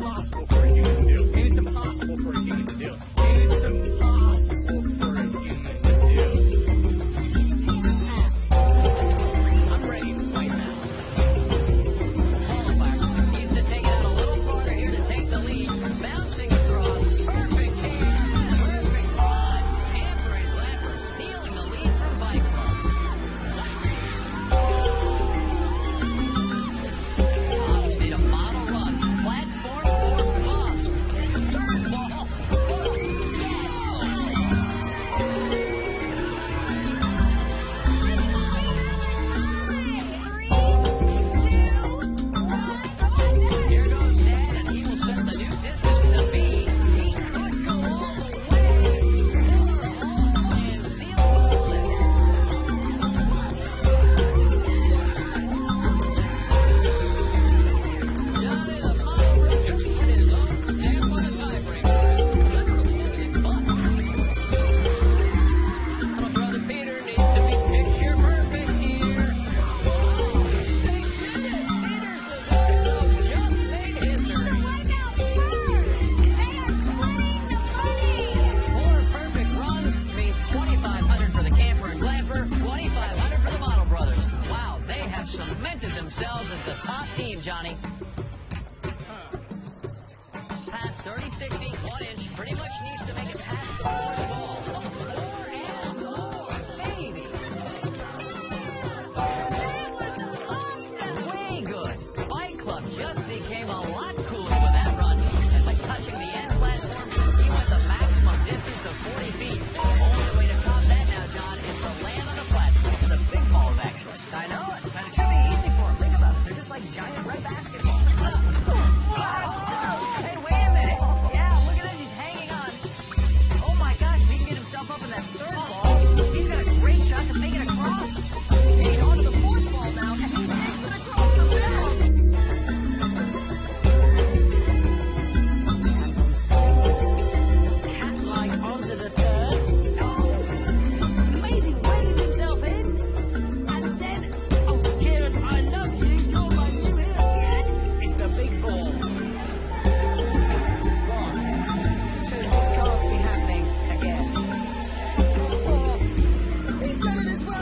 impossible for a human to do. And it's impossible for a human to do. And it's impossible for a human to do. I'm ready to fight now. Qualifier needs to take it out a little farther here to take the lead. Bouncing across. Perfect kick. Perfect run. Camper and Glamper stealing the lead from Bike Club. Just need a model run. Platform for Boss. Turn ball. Here goes Dad, and he will set the new distance to be. He could go all the way. And seal the lid. Johnny the Model Roger in his own stand by tiebreaker. Literally in fun. Little brother Peter needs to be picture perfect here. They did it! Peter's Suzuki just made history. Four perfect runs means $2,500 for the Camper and Glamper, $2,500 for the Model Brothers. Wow, they have cemented themselves as the top team, Johnny. Past 30-60, 1 inch, pretty much needs